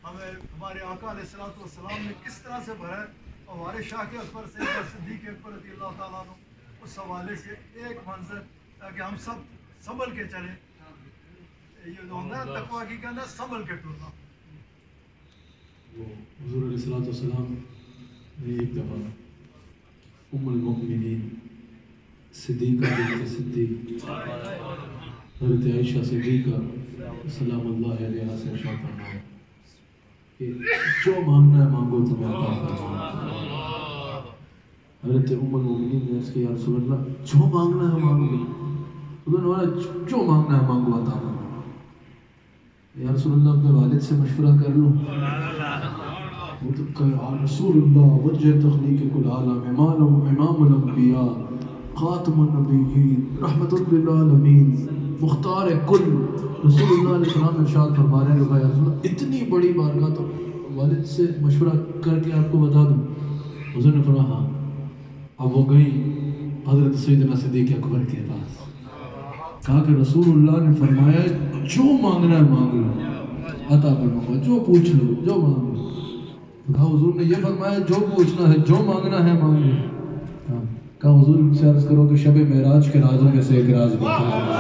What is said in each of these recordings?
ہمیں ہمارے آقا علیہ الصلوۃ والسلام نے کس طرح سے بھرا ہے، ہمارے شاہ اکبر سیدنا صدیق اکبر رضی اللہ تعالیٰ عنہ، اس حوالے سے ایک منظر تاکہ ہم سب سنبھل کے چلیں. یہ جو ہوتا ہے تقویٰ کی کہنا سنبھل کے ٹرنا. حضور علیہ الصلوۃ والسلام نے ایک دفعہ ام المؤمنین صدیقہ بنت صدیق حضرت عائشہ صدیقہ سلام اللہ علیہ سے ارشاد فرمایا کہ جو مانگنا ہے مانگو تمہیں عطا فرماؤں. حضرت ام المؤمنین نے اس کے یا رسول اللہ جو مانگنا ہے مانگو. حضور نے فرمایا جو مانگنا ہے مانگو عطا فرماؤں. یا رسول اللہ اپنے والد سے مشورہ کر لوں. وہ تو کہا رسول اللہ وجہ تخلیق کل عالم امام الانبیاء خاتم النبیین رحمت للعالمین مختار کل. رسول اللہ علیہ السلام ارشاد فرما رہے ہیں یا رسول اللہ اتنی بڑی بارگاہ تو والد سے مشورہ کر کے آپ کو بتا دوں. حضور نے فرمایا ہاں. اب وہ گئی حضرت سیدنا صدیق اکبر کے پاس. کہا کہ رسول اللہ نے فرمایا جو مانگنا ہے مانگ لو عطا فرماؤں، جو پوچھ لو جو مانگ لو. کہا حضور نے یہ فرمایا جو پوچھنا ہے جو مانگنا ہے مانگ لو. کہا حضور سے عرض کرو کہ شب معراج کے رازوں میں سے ایک راز بتا.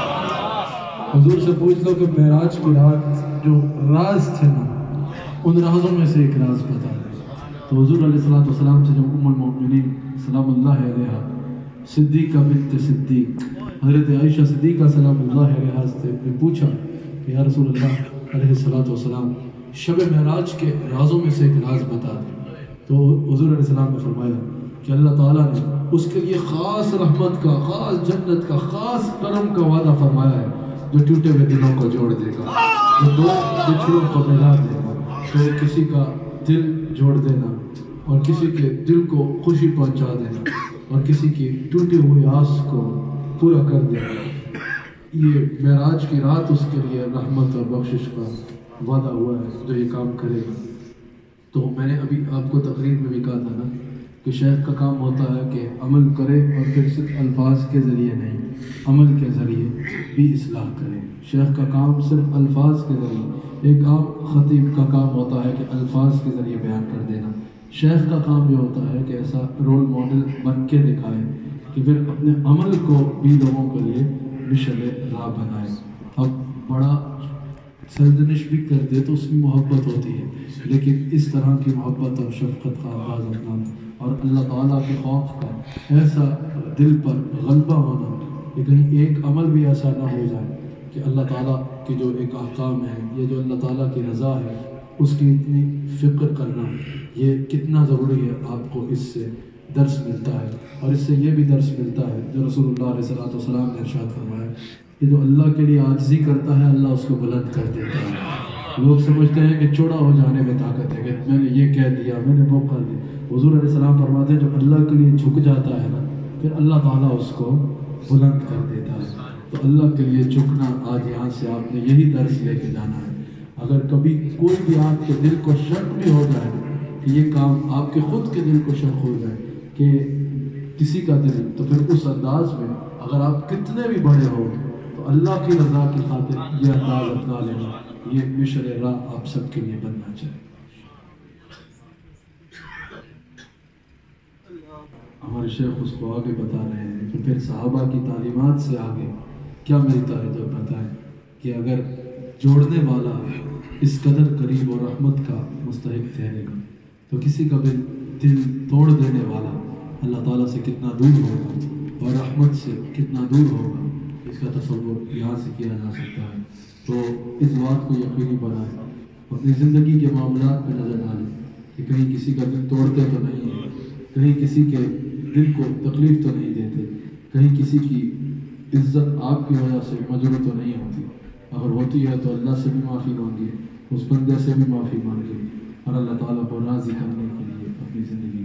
حضور سے پوچھ لو کہ معراج کی رات جو راز تھے نا ان رازوں میں سے ایک راز بتا. تو حضور علیہ الصلوۃ والسلام سے جب ام المؤمنین سلام اللہ علیہا صدیقہ بنت صدیق حضرت عائشہ صدیقہ سلام اللہ علیہا سے پوچھا کہ یا رسول اللہ علیہ الصلوۃ والسلام شب معراج کے رازوں میں سے ایک راز بتا دیں. تو حضور علیہ السلام نے فرمایا کہ اللہ تعالیٰ نے اس کے لیے خاص رحمت کا، خاص جنت کا، خاص کرم کا وعدہ فرمایا ہے جو ٹوٹے ہوئے دلوں کو جوڑ دے گا، جو دو بچھڑوں کو ملا دے گا. تو کسی کا دل جوڑ دینا اور کسی کے دل کو خوشی پہنچا دینا اور کسی کی ٹوٹی ہوئی آس کو پورا کر دینا، یہ معراج کی رات اس کے لیے رحمت اور بخشش کا وعدہ ہوا ہے جو یہ کام کرے گا. تو میں نے ابھی آپ کو تقریر میں بھی کہا تھا نا کہ شیخ کا کام ہوتا ہے کہ عمل کرے اور پھر صرف الفاظ کے ذریعے نہیں عمل کے ذریعے بھی اصلاح کرے. شیخ کا کام صرف الفاظ کے ذریعے، ایک عام خطیب کا کام ہوتا ہے کہ الفاظ کے ذریعے بیان کر دینا. شیخ کا کام یہ ہوتا ہے کہ ایسا رول ماڈل بن کے دکھائے کہ پھر اپنے عمل کو بھی لوگوں کے لیے مشعل راہ بنائے. اب بڑا سرزنش بھی کر دے تو اس میں محبت ہوتی ہے، لیکن اس طرح کی محبت اور شفقت کا آغاز اپنا اور اللہ تعالیٰ کے خوف کا ایسا دل پر غلبہ ہونا کہ کہیں ایک عمل بھی ایسا نہ ہو جائے کہ اللہ تعالیٰ کے جو ایک احکام ہے یا جو اللہ تعالیٰ کی رضا ہے اس کی اتنی فکر کرنا، یہ کتنا ضروری ہے. آپ کو اس سے درس ملتا ہے اور اس سے یہ بھی درس ملتا ہے جو رسول اللہ علیہ الصلوۃ والسلام نے ارشاد فرمایا کہ جو اللہ کے لیے عاجزی کرتا ہے اللہ اس کو بلند کر دیتا ہے. لوگ سمجھتے ہیں کہ چوڑا ہو جانے میں طاقت ہے کہ میں نے یہ کہہ دیا، میں نے وہ کر دیا. حضور علیہ السلام فرماتے ہیں جو اللہ کے لیے جھک جاتا ہے نا پھر اللہ تعالیٰ اس کو بلند کر دیتا ہے. تو اللہ کے لیے جھکنا آج یہاں سے آپ نے یہی درس لے کے جانا ہے. اگر کبھی کوئی بھی آپ کے دل کو شک بھی ہو جائے کہ یہ کام آپ کے خود کے دل کو شک ہو جائے کہ کسی کا دل، تو پھر اس انداز میں اگر آپ کتنے بھی بڑے ہو تو اللہ کی رضا کی خاطر یہ انداز اپنا لینا، یہ مشعل راہ آپ سب کے لیے بننا چاہیے. ہمارے شیخ اس کو آگے بتا رہے ہیں کہ پھر صحابہ کی تعلیمات سے آگے کیا ملتا ہے. جب بتائیں کہ اگر جوڑنے والا اس قدر قریب اور رحمت کا مستحق ٹھہرے گا تو کسی کا بھی دل توڑ دینے والا اللہ تعالیٰ سے کتنا دور ہوگا اور رحمت سے کتنا دور ہوگا، اس کا تصور یہاں سے کیا جا سکتا ہے. تو اس بات کو یقینی بنائیں، اپنی زندگی کے معاملات پہ نظر ڈالیں کہ کہیں کسی کا دل توڑتے تو نہیں ہے، کہیں کسی کے دل کو تکلیف تو نہیں دیتے، کہیں کسی کی عزت آپ کی وجہ سے مجروح تو نہیں ہوتی. اگر ہوتی ہے تو اللہ سے بھی معافی مانگیے، اس بندے سے بھی معافی مانگیے اور اللہ تعالیٰ کو راضی کرنے کے لیے اپنی زندگی